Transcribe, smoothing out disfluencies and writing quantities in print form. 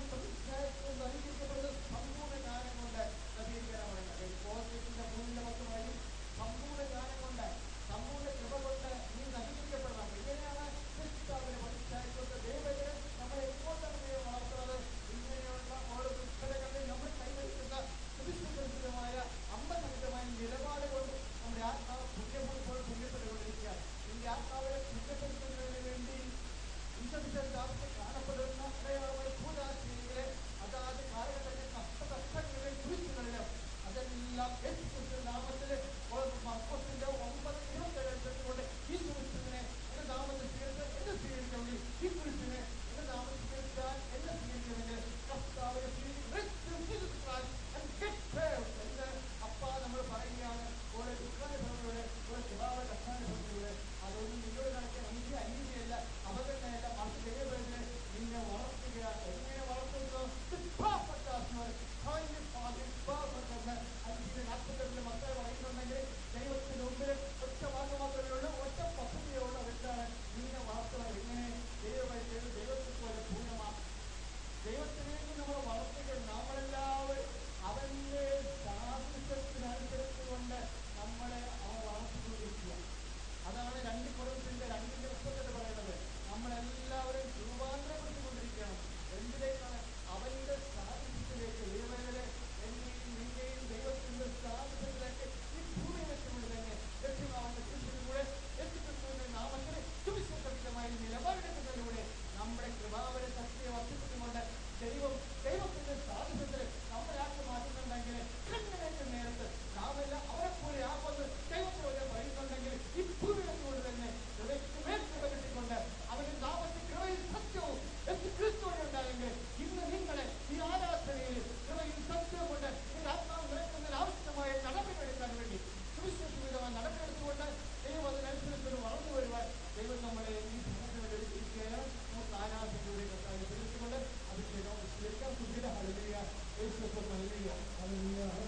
പ്രതിഷ്ഠായത്വം അനുഗ്രഹിക്കപ്പെടുന്നത് സമ്പൂർണ്ണ ജ്ഞാനം കൊണ്ട് നവീകരിക്കാനാണ് പറയുന്നത്. കോശത്തിന്റെ 3-10 സമ്പൂർണ്ണ ജ്ഞാനം കൊണ്ട്, സമ്പൂർണ്ണ കൃപ കൊണ്ട് നീ നവീകരിക്കപ്പെടണം. എങ്ങനെയാണ് ക്രിസ്തുവിന്റെ പ്രതിഷ്ഠായത്വത്തെ ദൈവത്തിന് നമ്മളെ എങ്ങോട്ടാണ് ദൈവം വളർത്തുന്നത്? ഇങ്ങനെയുള്ള ഓരോ ദുഷ്ടതകളിൽ നമ്മൾ കൈവരിക്കുന്ന സുവിശേഷമായ അമ്മസഹിതമായ നിലപാട് കൊണ്ട് നമ്മുടെ ആത്മാവ് പുണ്യപ്പെട്ടുകൊണ്ടിരിക്കുകയാണ്. ഈ ആത്മാവിനെ പുണ്യപ്പെടുത്തുന്നതിന് വേണ്ടി വിശ്വസിച്ചാർക്ക് കാണപ്പെടുന്ന അടയാളമായ ഭൂതാശയിലെ അതാത് കാലഘട്ടത്തിൽ കഷ്ടങ്ങളിലും കുരിശുകളിലും അതെല്ലാം യേശുക്രിസ്തുവിന്റെ നാമത്തിൽ മർക്കോസിന്റെ 9:27 കൊണ്ട് ഈ കുരിശിനെ എന്റെ നാമത്തിൽ എന്നെ സ്വീകരിക്കണമെങ്കിൽ, ഈ കുരിശിനെ എന്റെ നാമത്തിൽ സ്വീകരിച്ചാൽ എന്നെ സ്വീകരിക്കണമെങ്കിൽ കർത്താവിനെ എന്ന് അപ്പ നമ്മൾ പറയുകയാണ്. ഓരോ ദുഃഖാനുഭവങ്ങളുടെ, ഓരോ സ്വഭാവ കഷ്ടാനുഭവങ്ങളുടെ അതൊന്നും നിന്നോട് കാണിക്കാൻ എനിക്ക് അനീതിയല്ല, അവഗണനയല്ല, മറിച്ച് ദൈവത്തിന് നിന്നെ വളർത്തുകയാണ്. എങ്ങനെ വളർത്തുന്നു? 48 മക്കളെ പറയുന്നുണ്ടെങ്കിൽ ദൈവത്തിന്റെ മുമ്പിൽ ഒറ്റ മാർഗം മാത്രമേ ഉള്ളൂ, ഒറ്റ പദ്ധതിയേ ഉള്ളൂ. അതെന്താണ്? നിന്നെ വളർത്തുക. എങ്ങനെ? ദൈവത്തെ പോലെ പൂർണ്ണമാണ്. ദൈവത്തിലേക്ക് നമ്മൾ വളർത്തുക. നമ്മളെല്ലാവരും അവന്റെ സാദൃശ്യത്തിനനുസരിച്ചുകൊണ്ട് നമ്മളെ അവൻ വളർത്തിക്കൊണ്ടിരിക്കുക. അതാണ് 2 കൊരിന്ത്യർ 2:38 പറയുന്നത്. നമ്മളെല്ലാവരും രൂപാന്തരപ്പെടുത്തിക്കൊണ്ടിരിക്കണം. എന്തിലേക്കാണ്? അവന്റെ സാദൃശ്യത്തിലേക്ക്. ദൈവത്തിലെ എന്നെയും നിന്നെയും ദൈവത്തിന്റെ സാദൃശ്യത്തിലേക്ക് ഈ ഭൂമി വെച്ചുകൊണ്ട് തന്നെ ലഭ്യമാവുന്ന കൃഷിയിലൂടെ യേശുക്രിസ്തുവിന്റെ നാമത്തിൽ സുവിശേഷമായ നിലപാടെടുക്കുന്നതിലൂടെ നമ്മുടെ കൃപാവര ശക്തിയെ വർദ്ധിപ്പിച്ചുകൊണ്ട് ദൈവത്തിന്റെ സാദൃശ്യത്തിൽ നമ്മളാക്കി മാറ്റുന്നുണ്ടെങ്കിൽ, കണ്ണിനേറ്റ നേരത്ത് നാമെല്ലാം അവരെപ്പോലെ ആകുമെന്ന് ദൈവത്തോടെ പറയുന്നുണ്ടെങ്കിൽ ഈ ഭൂമി വെച്ചുകൊണ്ട് തന്നെ കൃപ കിട്ടിക്കൊണ്ട് അവന്റെ നാമത്തിൽ കൃപയിൽ സത്യവും ക്രിസ്തുവോടെ ഉണ്ടായെങ്കിൽ ഇന്ന് നിങ്ങളെ ഈ ആരാധനയിൽ കൃപയിൽ സത്യവും കൊണ്ട് നിങ്ങളുടെ ആത്മാവ് നിറയ്ക്കുന്നതിന് ആവശ്യമായ നടപടികളെടുക്കാൻ വേണ്ടി സുവിശേഷവിധമായി നടപടിയെടുത്തുകൊണ്ട് ദൈവം അതിനനുസരിച്ച് വളർന്നു വരുവാൻ ദൈവം നമ്മളെ ഈ ഭൂമിയിൽ എടുത്തിരിക്കുകയാണ്. നമുക്ക് ആരാധനയുടെ കർത്താവിനെ പിടിച്ചുകൊണ്ട് അഭിഷേകം സ്വീകരിക്കാം. ഹല്ലേലൂയ, യേശുവേ ഹല്ലേലൂയ, ഹല്ലേലൂയ.